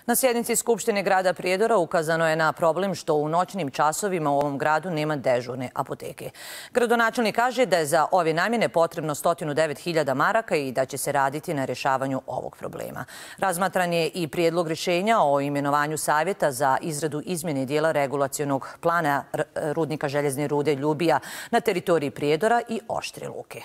Na sjednici Skupštine grada Prijedora ukazano je na problem što u noćnim časovima u ovom gradu nema dežurne apoteke. Gradonačelnik kaže da je za ove namjene potrebno 109.000 maraka i da će se raditi na rješavanju ovog problema. Razmatran je i prijedlog rješenja o imenovanju savjeta za izradu izmjene dijela regulacionog plana rudnika željezne rude Ljubija na teritoriji Prijedora i Oštre Luke.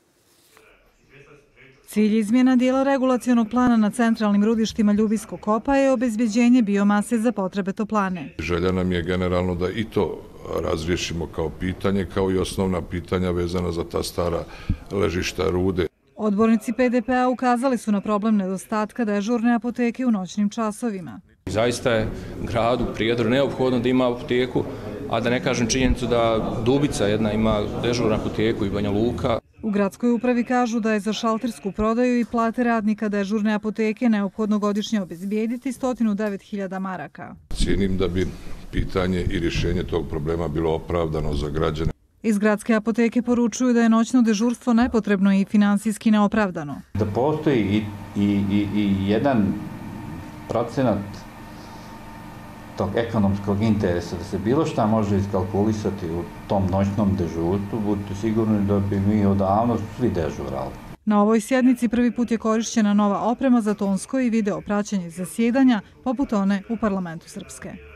Cilj izmjena dijela regulacionog plana na centralnim rudištima Ljubijskog kopa je obezbeđenje biomase za potrebe toplane. Želja nam je generalno da i to razriješimo kao pitanje, kao i osnovna pitanja vezana za ta stara ležišta rude. Odbornici PDP-a ukazali su na problem nedostatka dežurne apoteke u noćnim časovima. Zaista je gradu Prijedoru neophodno da ima apoteku, a da ne kažem činjenicu da Dubica jedna ima dežurnu apoteku i Banja Luka. U gradskoj upravi kažu da je za šaltersku prodaju i plate radnika dežurne apoteke neophodno godišnje obezbijediti 109.000 maraka. Cijenim da bi pitanje i rješenje tog problema bilo opravdano za građane. Iz gradske apoteke poručuju da je noćno dežurstvo nepotrebno i finansijski neopravdano. Da postoji i jedan procenat tog ekonomskog interesa, da se bilo šta može iskalkulisati u tom noćnom dežurstvu, budite sigurni da bi mi odavno svi dežurali. Na ovoj sjednici prvi put je korišćena nova oprema za tonsko i video praćenje zasjedanja, poput one u parlamentu Srpske.